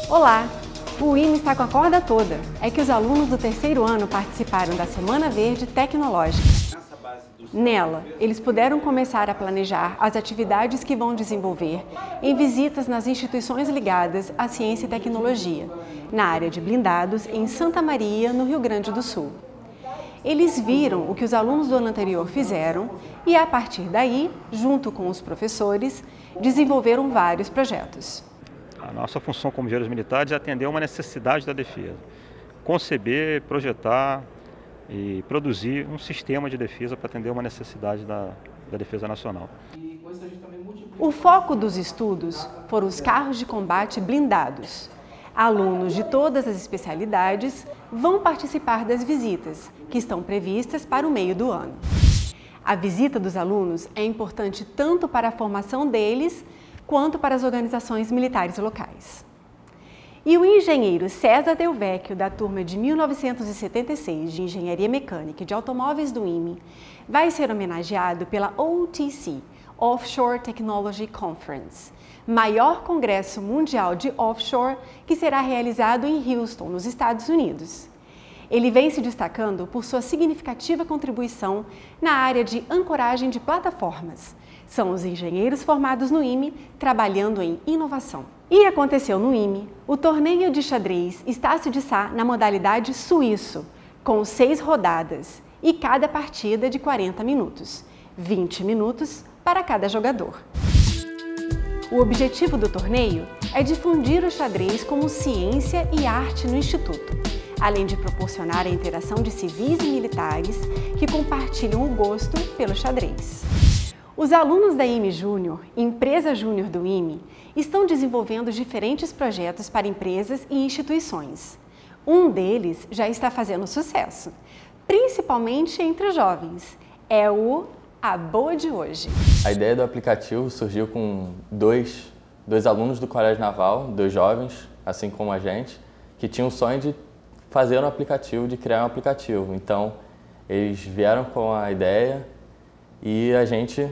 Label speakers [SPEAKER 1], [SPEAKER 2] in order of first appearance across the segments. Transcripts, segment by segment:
[SPEAKER 1] Olá! O IME está com a corda toda. É que os alunos do terceiro ano participaram da Semana Verde Tecnológica. Nela, eles puderam começar a planejar as atividades que vão desenvolver em visitas nas instituições ligadas à ciência e tecnologia, na área de blindados, em Santa Maria, no Rio Grande do Sul. Eles viram o que os alunos do ano anterior fizeram e, a partir daí, junto com os professores, desenvolveram vários projetos.
[SPEAKER 2] A nossa função como engenheiros militares é atender uma necessidade da defesa. Conceber, projetar e produzir um sistema de defesa para atender uma necessidade da defesa nacional.
[SPEAKER 1] O foco dos estudos foram os carros de combate blindados. Alunos de todas as especialidades vão participar das visitas, que estão previstas para o meio do ano. A visita dos alunos é importante tanto para a formação deles, quanto para as organizações militares locais. E o engenheiro César Del Vecchio, da turma de 1976 de Engenharia Mecânica e de Automóveis do IME, vai ser homenageado pela OTC, Offshore Technology Conference, maior congresso mundial de offshore que será realizado em Houston, nos Estados Unidos. Ele vem se destacando por sua significativa contribuição na área de ancoragem de plataformas. São os engenheiros formados no IME trabalhando em inovação. E aconteceu no IME o torneio de xadrez Estácio de Sá na modalidade suíço, com 6 rodadas e cada partida de 40 minutos, 20 minutos para cada jogador. O objetivo do torneio é difundir o xadrez como ciência e arte no Instituto, além de proporcionar a interação de civis e militares que compartilham o gosto pelo xadrez. Os alunos da IME Júnior, empresa júnior do IME, estão desenvolvendo diferentes projetos para empresas e instituições. Um deles já está fazendo sucesso, principalmente entre os jovens. É o A Boa de Hoje.
[SPEAKER 3] A ideia do aplicativo surgiu com dois alunos do Colégio Naval, 2 jovens, assim como a gente, que tinham o sonho de fazer um aplicativo, de criar um aplicativo. Então, eles vieram com a ideia e a gente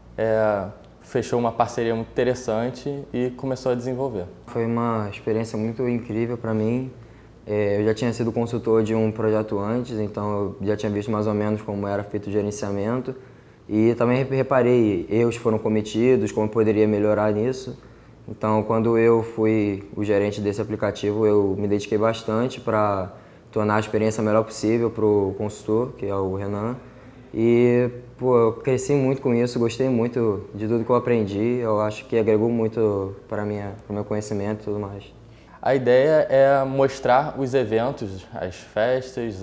[SPEAKER 3] fechou uma parceria muito interessante e começou a desenvolver.
[SPEAKER 4] Foi uma experiência muito incrível para mim. Eu já tinha sido consultor de um projeto antes, então eu já tinha visto mais ou menos como era feito o gerenciamento e também reparei erros que foram cometidos, como eu poderia melhorar nisso. Então, quando eu fui o gerente desse aplicativo, eu me dediquei bastante para tornar a experiência a melhor possível para o consultor, que é o Renan. E eu cresci muito com isso, gostei muito de tudo que eu aprendi. Eu acho que agregou muito para o meu conhecimento e tudo mais.
[SPEAKER 3] A ideia é mostrar os eventos, as festas,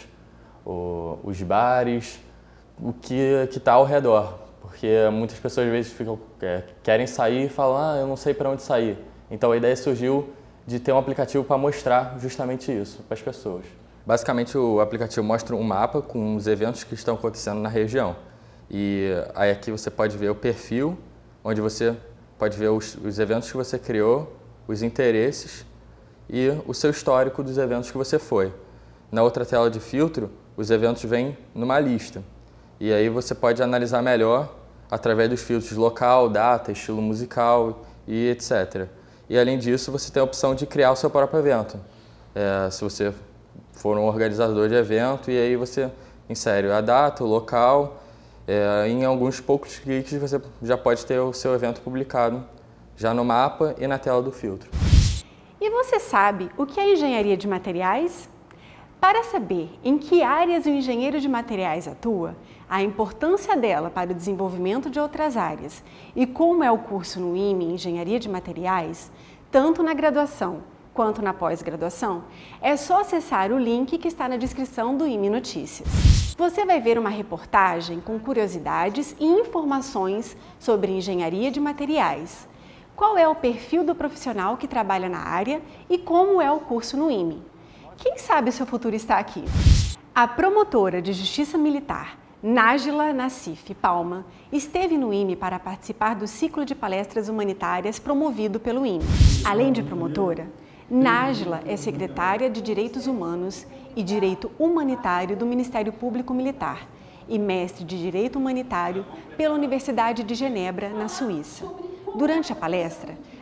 [SPEAKER 3] os bares, o que está ao redor. Porque muitas pessoas às vezes querem sair e falam, eu não sei para onde sair. Então a ideia surgiu de ter um aplicativo para mostrar justamente isso para as pessoas. Basicamente o aplicativo mostra um mapa com os eventos que estão acontecendo na região. E aí aqui você pode ver o perfil, onde você pode ver os eventos que você criou, os interesses e o seu histórico dos eventos que você foi. Na outra tela de filtro, os eventos vêm numa lista. E aí você pode analisar melhor através dos filtros local, data, estilo musical e etc. E além disso, você tem a opção de criar o seu próprio evento. Se você for um organizador de evento, e aí você insere a data, o local, em alguns poucos cliques você já pode ter o seu evento publicado já no mapa e na tela do filtro.
[SPEAKER 1] E você sabe o que é engenharia de materiais? Para saber em que áreas o engenheiro de materiais atua, a importância dela para o desenvolvimento de outras áreas e como é o curso no IME Engenharia de Materiais, tanto na graduação quanto na pós-graduação, é só acessar o link que está na descrição do IME Notícias. Você vai ver uma reportagem com curiosidades e informações sobre engenharia de materiais. Qual é o perfil do profissional que trabalha na área e como é o curso no IME. Quem sabe o seu futuro está aqui? A promotora de Justiça Militar, Nájila Nassif Palma, esteve no IME para participar do ciclo de palestras humanitárias promovido pelo IME. Além de promotora, Nájila é secretária de Direitos Humanos e Direito Humanitário do Ministério Público Militar e mestre de Direito Humanitário pela Universidade de Genebra, na Suíça. Durante a palestra,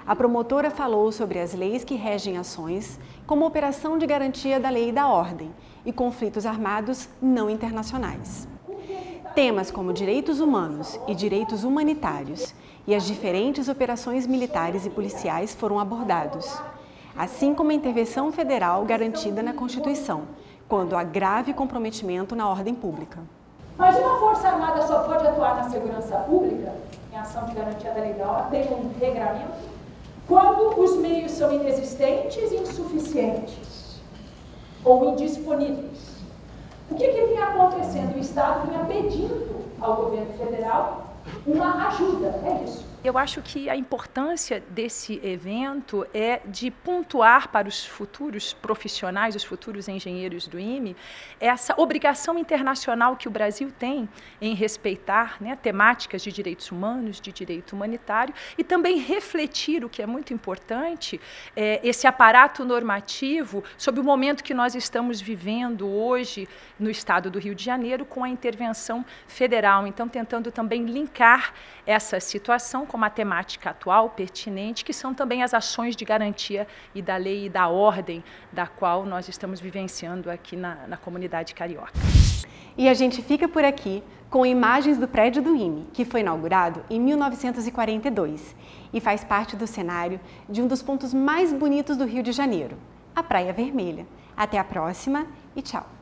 [SPEAKER 1] A promotora falou sobre as leis que regem ações, como a Operação de Garantia da Lei e da Ordem e conflitos armados não internacionais. Temas como direitos humanos e direitos humanitários e as diferentes operações militares e policiais foram abordados, assim como a intervenção federal garantida na Constituição, quando há grave comprometimento na ordem pública.
[SPEAKER 5] Mas uma Força Armada só pode atuar na segurança pública, em ação de garantia da lei e da ordem, tem um regramento, quando os meios são inexistentes, insuficientes ou indisponíveis. O que vinha acontecendo? O Estado vinha pedindo ao governo federal uma ajuda, é isso.
[SPEAKER 6] Eu acho que a importância desse evento é de pontuar para os futuros profissionais, os futuros engenheiros do IME, essa obrigação internacional que o Brasil tem em respeitar, né, temáticas de direitos humanos, de direito humanitário, e também refletir, o que é muito importante, esse aparato normativo sobre o momento que nós estamos vivendo hoje no estado do Rio de Janeiro com a intervenção federal. Então, tentando também linkar essa situação com a temática atual, pertinente, que são também as ações de garantia e da lei e da ordem, da qual nós estamos vivenciando aqui na comunidade carioca.
[SPEAKER 1] E a gente fica por aqui com imagens do prédio do IME, que foi inaugurado em 1942 e faz parte do cenário de um dos pontos mais bonitos do Rio de Janeiro, a Praia Vermelha. Até a próxima e tchau!